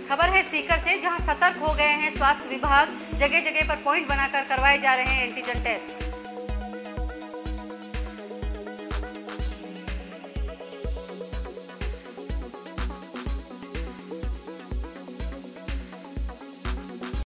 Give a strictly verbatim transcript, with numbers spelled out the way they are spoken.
खबर है सीकर से, जहां सतर्क हो गए हैं स्वास्थ्य विभाग। जगह जगह पर पॉइंट बनाकर करवाए जा रहे हैं एंटीजन टेस्ट।